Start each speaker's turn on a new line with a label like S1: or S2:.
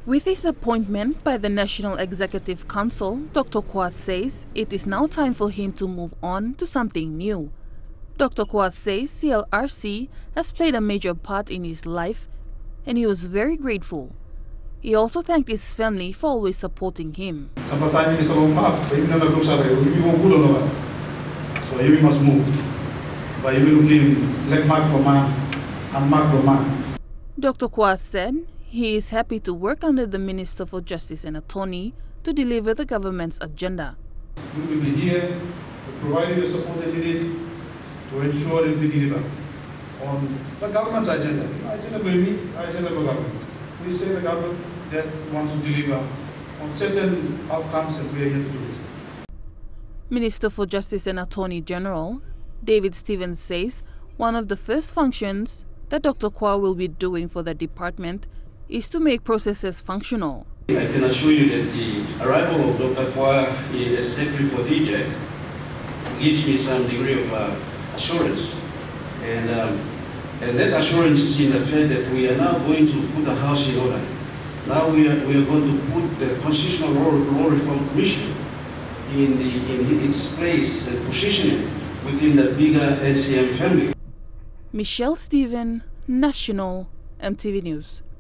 S1: With his appointment by the National Executive Council, Dr. Kwa says it is now time for him to move on to something new. Dr. Kwa says CLRC has played a major part in his life and he was very grateful. He also thanked his family for always supporting him.
S2: So you must move. But you will looking like macro man and macro man.
S1: Dr. Kwa said he is happy to work under the Minister for Justice and Attorney to deliver the government's agenda.
S2: We will be here to provide you the support that you need to ensure that we deliver on the government's agenda. Agenda will be agenda of the government. We say the government that wants to deliver on certain outcomes and we are here to do it.
S1: Minister for Justice and Attorney General David Stevens says one of the first functions that Dr. Kwa will be doing for the department is to make processes functional.
S3: I can assure you that the arrival of Dr. Kwa as Secretary for DJEC gives me some degree of assurance. And that assurance is in the fact that we are now going to put the house in order. Now we are going to put the Constitutional Law Reform Commission in its place and position it within the bigger NCM family.
S1: Michelle Stephen, National MTV News.